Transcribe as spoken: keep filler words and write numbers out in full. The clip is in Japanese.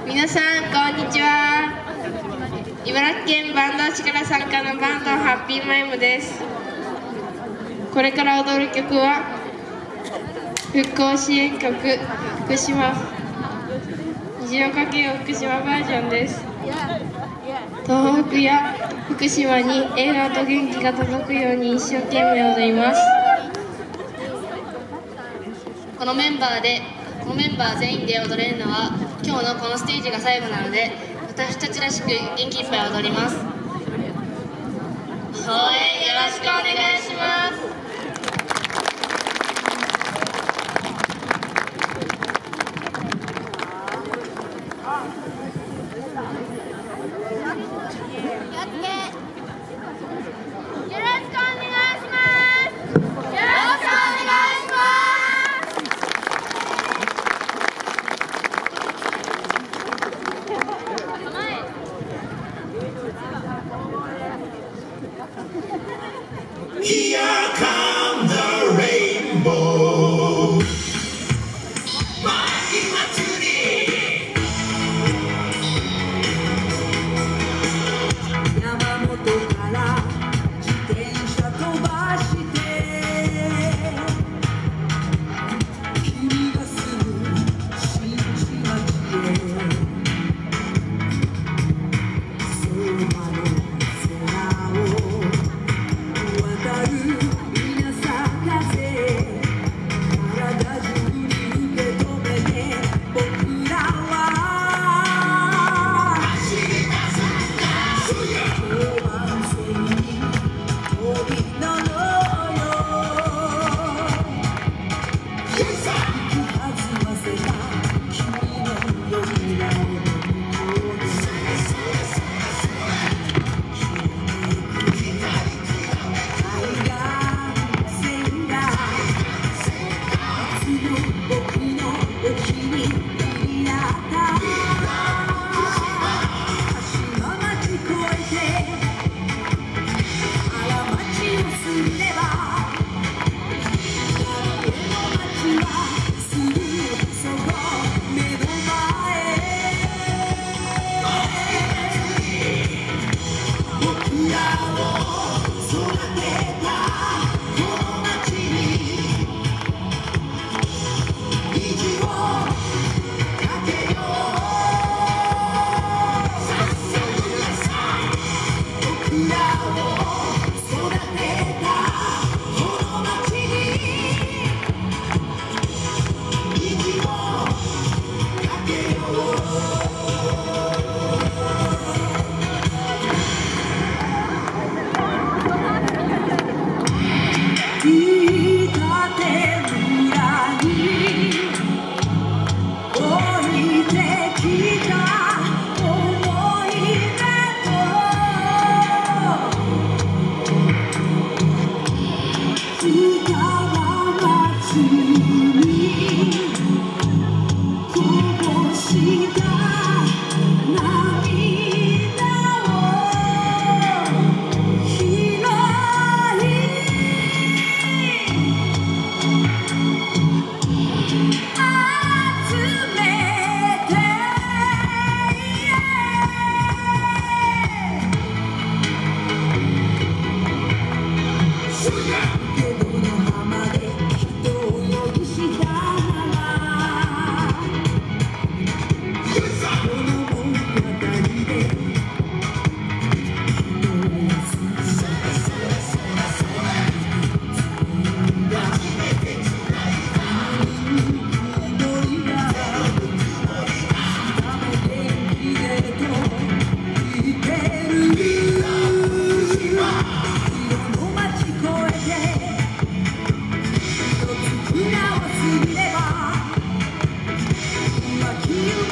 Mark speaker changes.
Speaker 1: 皆さんこんにちは。茨城県バンド市から参加のバンドハッピーマイムです。これから踊る曲は復興支援曲福島虹をかけよ福島バージョンです。東北や福島に笑顔と元気が届くように一生懸命踊ります。
Speaker 2: このメンバーでこのメンバー全員で踊れるのは今日のこのステージが最後なので、私たちらしく元気いっぱい踊ります。応援よろしくお願いします。
Speaker 3: Here come the rainbow. Maki Matsuri. Yamamoto kara jitensha tobashite, kimi ga suru shinji machi e. Soma no sera o You